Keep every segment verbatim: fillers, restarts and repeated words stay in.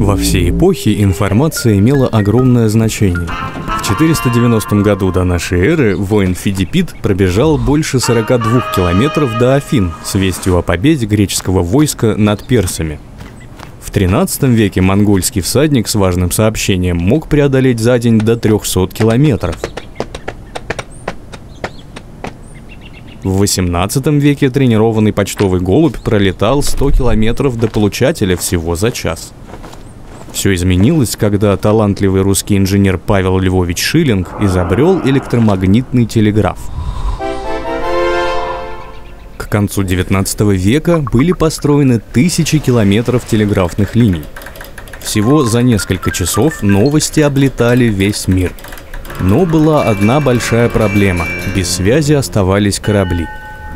Во все эпохи информация имела огромное значение. В четыреста девяностом году до нашей эры воин Фидиппид пробежал больше сорока двух километров до Афин с вестью о победе греческого войска над персами. В тринадцатом веке монгольский всадник с важным сообщением мог преодолеть за день до трёхсот километров. В восемнадцатом веке тренированный почтовый голубь пролетал сто километров до получателя всего за час. Все изменилось, когда талантливый русский инженер Павел Львович Шиллинг изобрел электромагнитный телеграф. К концу девятнадцатого века были построены тысячи километров телеграфных линий. Всего за несколько часов новости облетали весь мир. Но была одна большая проблема – без связи оставались корабли.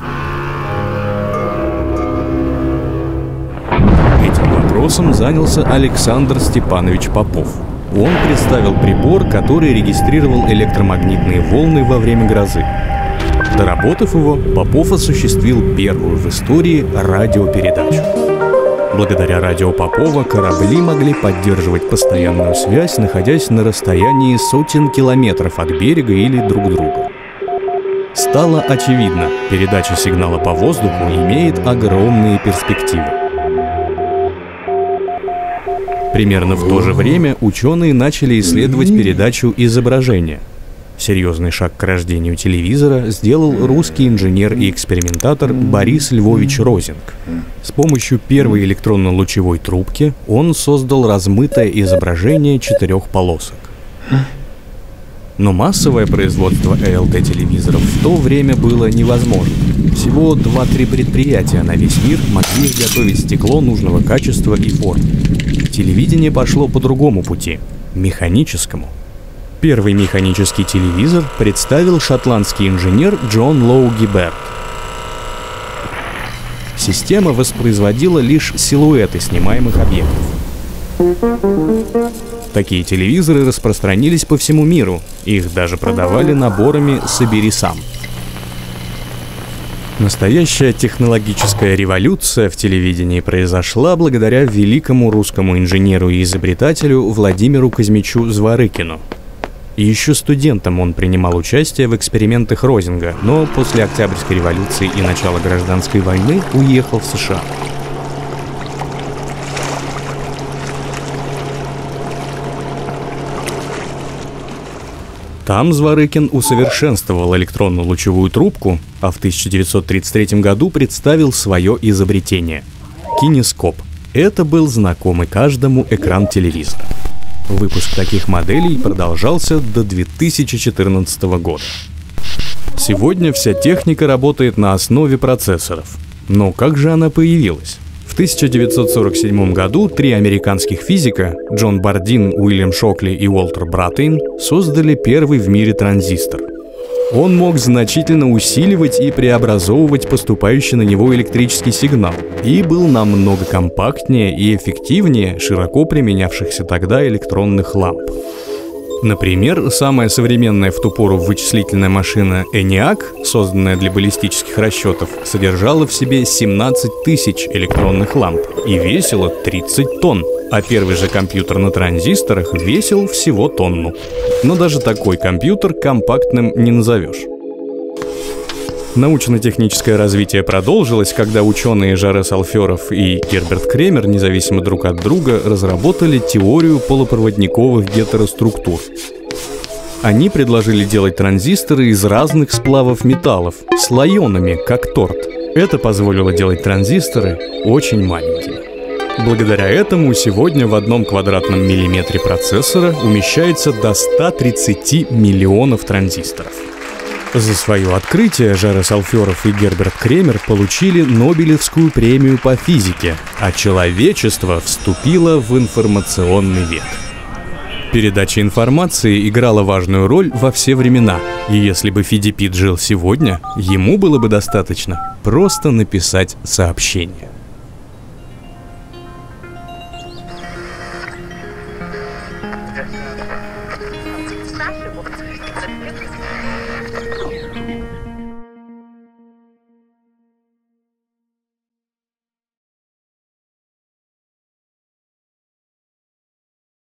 Этим вопросом занялся Александр Степанович Попов. Он представил прибор, который регистрировал электромагнитные волны во время грозы. Доработав его, Попов осуществил первую в истории радиопередачу. Благодаря радио Попова корабли могли поддерживать постоянную связь, находясь на расстоянии сотен километров от берега или друг друга. Стало очевидно, передача сигнала по воздуху имеет огромные перспективы. Примерно в то же время ученые начали исследовать передачу изображения. Серьезный шаг к рождению телевизора сделал русский инженер и экспериментатор Борис Львович Розинг. С помощью первой электронно-лучевой трубки он создал размытое изображение четырех полосок. Но массовое производство эл тэ телевизоров в то время было невозможно. Всего два-три предприятия на весь мир могли изготовить стекло нужного качества и формы. Телевидение пошло по другому пути – механическому. Первый механический телевизор представил шотландский инженер Джон Лоу Гиберт. Система воспроизводила лишь силуэты снимаемых объектов. Такие телевизоры распространились по всему миру, их даже продавали наборами «Собери сам». Настоящая технологическая революция в телевидении произошла благодаря великому русскому инженеру и изобретателю Владимиру Казмичу Зворыкину. Еще студентом он принимал участие в экспериментах Розинга, но после Октябрьской революции и начала гражданской войны уехал в США. Там Зворыкин усовершенствовал электронно-лучевую трубку, а в тысяча девятьсот тридцать третьем году представил свое изобретение – кинескоп. Это был знакомый каждому экран телевизора. Выпуск таких моделей продолжался до две тысячи четырнадцатого года. Сегодня вся техника работает на основе процессоров. Но как же она появилась? В тысяча девятьсот сорок седьмом году три американских физика – Джон Бардин, Уильям Шокли и Уолтер Братейн – создали первый в мире транзистор. Он мог значительно усиливать и преобразовывать поступающий на него электрический сигнал и был намного компактнее и эффективнее широко применявшихся тогда электронных ламп. Например, самая современная в ту пору вычислительная машина эниак, созданная для баллистических расчетов, содержала в себе семнадцать тысяч электронных ламп и весила тридцать тонн, а первый же компьютер на транзисторах весил всего тонну. Но даже такой компьютер компактным не назовешь. Научно-техническое развитие продолжилось, когда ученые Жарес Алферов и Герберт Кремер, независимо друг от друга, разработали теорию полупроводниковых гетероструктур. Они предложили делать транзисторы из разных сплавов металлов, слоенными, как торт. Это позволило делать транзисторы очень маленькими. Благодаря этому сегодня в одном квадратном миллиметре процессора умещается до ста тридцати миллионов транзисторов. За свое открытие Жарес Алферов и Герберт Кремер получили Нобелевскую премию по физике, а человечество вступило в информационный век. Передача информации играла важную роль во все времена, и если бы Фидиппид жил сегодня, ему было бы достаточно просто написать сообщение.